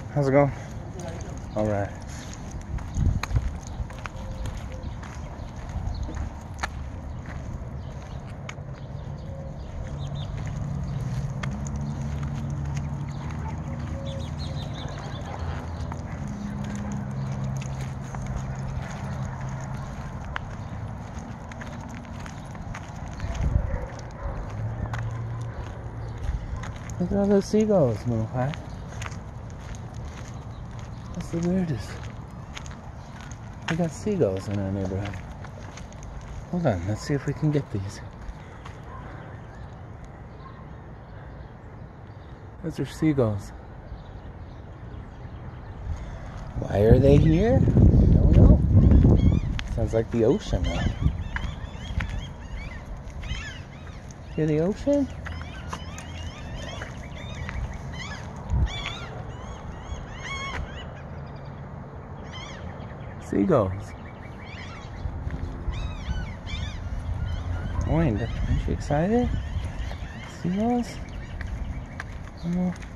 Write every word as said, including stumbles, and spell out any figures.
How's it going? All right. Look at all those seagulls move high. That's the weirdest. We got seagulls in our neighborhood. Hold on, let's see if we can get these. Those are seagulls. Why are they here? I don't know. Sounds like the ocean now. Hear the ocean? Seagulls. Wayne, aren't you excited? Seagulls? Oh.